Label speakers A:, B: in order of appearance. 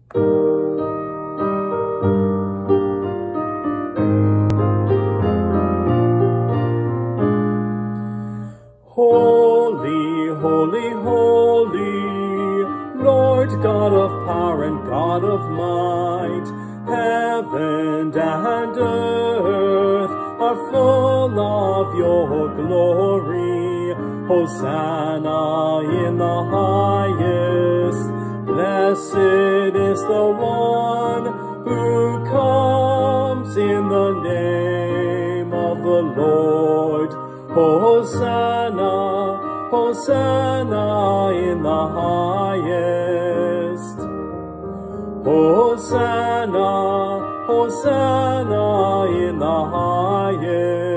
A: Holy, holy, holy, Lord God of power and God of might, heaven and earth are full of your glory. Hosanna in the highest. Blessed is the one who comes in the name of the Lord. Hosanna, Hosanna in the highest. Hosanna, Hosanna in the highest.